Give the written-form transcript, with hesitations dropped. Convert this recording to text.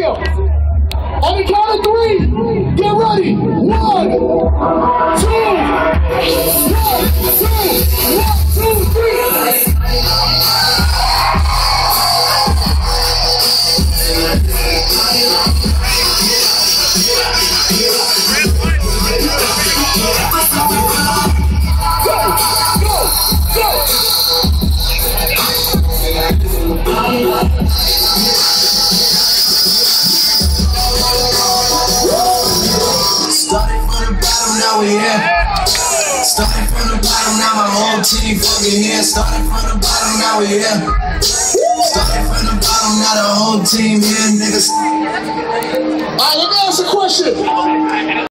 On the count of three, get ready. 1, 2, Starting from the bottom, now we here. Starting from the bottom, now my whole team fucking here. Starting from the bottom, now we here. Starting from the bottom, now the whole team here, niggas. Alright, let me ask a question.